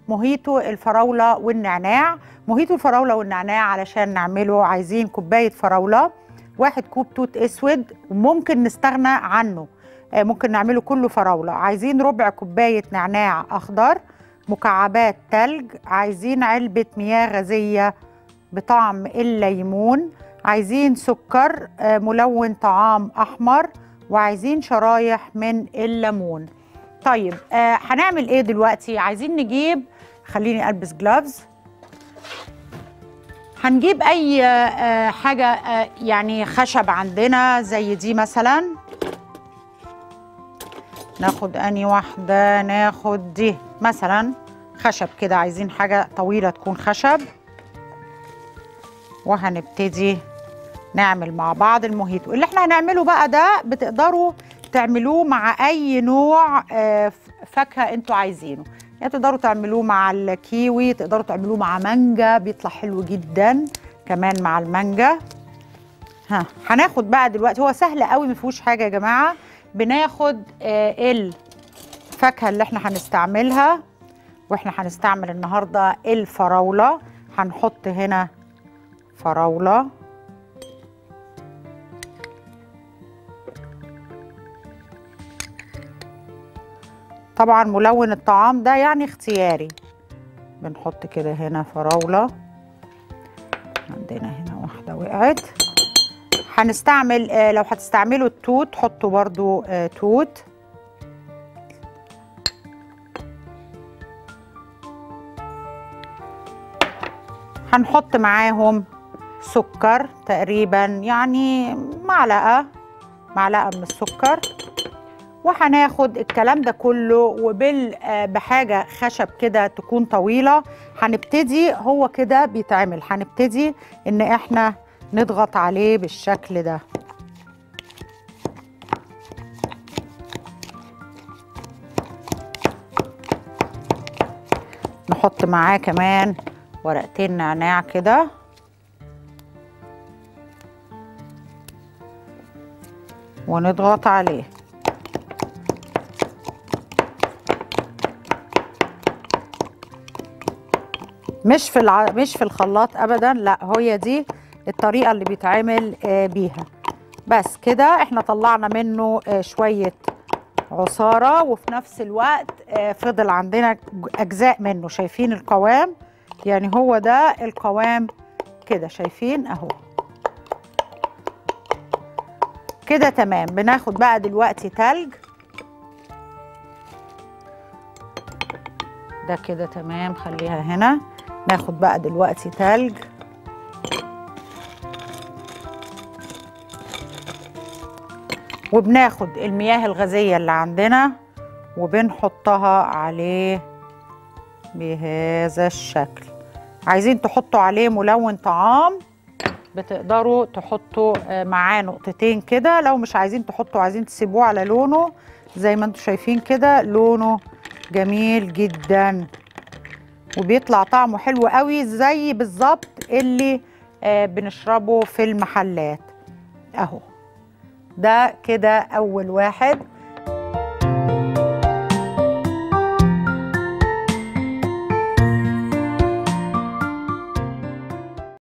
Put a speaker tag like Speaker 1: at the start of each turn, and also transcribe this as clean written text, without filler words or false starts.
Speaker 1: موهيتو الفراولة والنعناع. موهيتو الفراولة والنعناع علشان نعمله عايزين كوباية فراولة، 1 كوب توت اسود وممكن نستغنى عنه، ممكن نعمله كله فراولة. عايزين ربع كوباية نعناع اخضر، مكعبات تلج، عايزين علبة مياه غازية بطعم الليمون، عايزين سكر، ملون طعام احمر، وعايزين شرايح من الليمون. طيب هنعمل ايه دلوقتي؟ عايزين نجيب، خليني البس جلافز، هنجيب اي حاجه يعني خشب عندنا زي دي مثلا. ناخد اني واحده، ناخد دي مثلا خشب كده، عايزين حاجه طويله تكون خشب، وهنبتدي نعمل مع بعض الموهيتو. اللي احنا هنعمله بقى ده بتقدروا تعملوه مع اي نوع فاكهه انتوا عايزينه، يعني تقدروا تعملوه مع الكيوي، تقدروا تعملوه مع مانجا بيطلع حلو جدا كمان مع المانجا. هناخد بقى دلوقتي، هو سهل قوي ما فيهوش حاجه يا جماعه. بناخد الفاكهه اللي احنا هنستعملها، واحنا هنستعمل النهارده الفراوله. هنحط هنا فراوله، طبعا ملون الطعام ده يعني اختياري. بنحط كده هنا فراولة، عندنا هنا واحدة وقعت. هنستعمل لو هتستعملوا التوت حطوا برضو توت. هنحط معاهم سكر تقريبا، يعني معلقة من السكر. وهناخد الكلام ده كله بحاجه خشب كده تكون طويله. هنبتدي، هو كده بيتعمل، هنبتدي ان احنا نضغط عليه بالشكل ده. نحط معاه كمان ورقتين نعناع كده، ونضغط عليه. مش في الخلاط ابدا، لا هي دي الطريقه اللي بيتعمل بيها. بس كده احنا طلعنا منه شويه عصاره، وفي نفس الوقت فضل عندنا اجزاء منه. شايفين القوام؟ يعني هو ده القوام كده، شايفين اهو كده تمام. بناخد بقى دلوقتي تلج، ده كده تمام، خليها هنا. ناخد بقى دلوقتي تلج، وبناخد المياه الغازية اللي عندنا وبنحطها عليه بهذا الشكل. عايزين تحطوا عليه ملون طعام بتقدروا تحطوا معاه نقطتين كده. لو مش عايزين تحطوا، عايزين تسيبوه على لونه زي ما انتوا شايفين كده، لونه جميل جدا وبيطلع طعمه حلو قوي زي بالظبط اللي بنشربه في المحلات اهو. ده كده اول واحد.